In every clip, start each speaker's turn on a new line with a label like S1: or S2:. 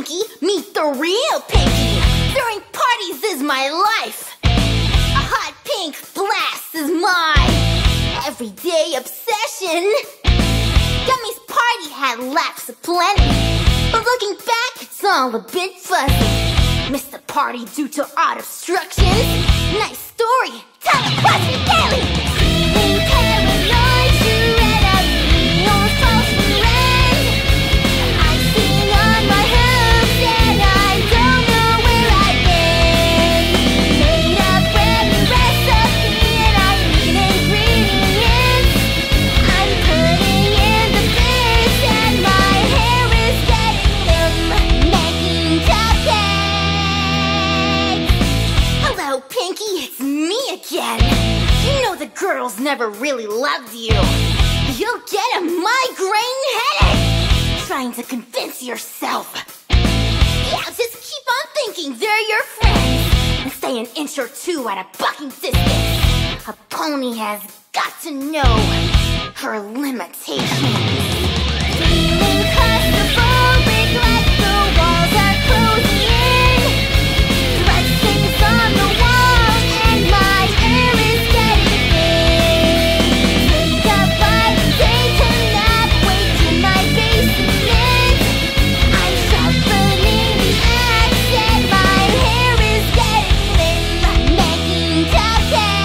S1: Pinkie, meet the real Pinkie. Throwing parties is my life. A hot pink blast is my everyday obsession. Gummy's party had laps aplenty, but looking back, it's all a bit fuzzy. Missed the party due to odd obstructions. Nice story, tell the question daily. Feeling paranoid, you read up your false friend. I'm sitting on my hooks and I don't know where I've been. Made up every recipe and I need ingredients. I'm putting in the bits and my hair is getting them. Making cupcakes. Hello, Pinkie, it's me again. You know the girls never really loved you. You'll get a migraine headache trying to convince yourself. Yeah, just keep on thinking they're your friends and stay an inch or two at a bucking distance. A pony has got to know her limitations. Feeling claustrophobic like the walls are closing in. Dressings on the wall and my hair is getting thin. Wake up by the day to nap, wake in my basement. I'm sharpening the axe and my hair is getting limp. Making cupcakes.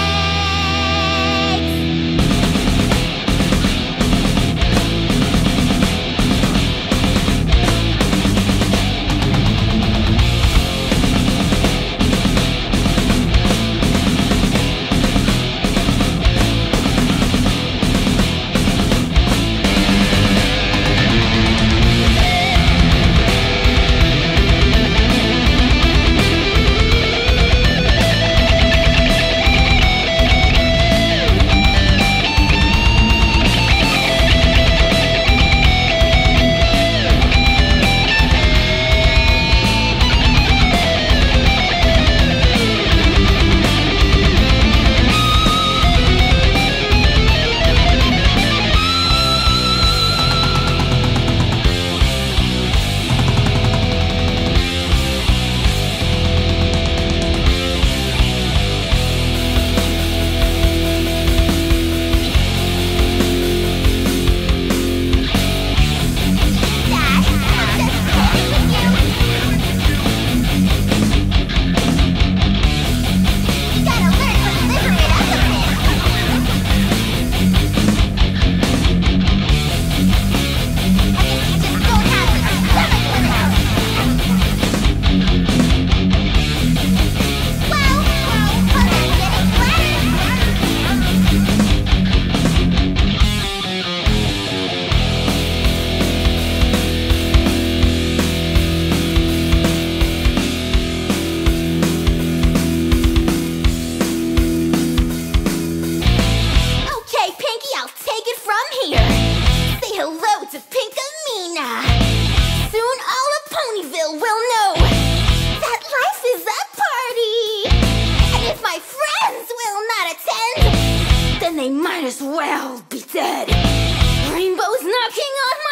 S1: They might as well be dead. Rainbows knocking on my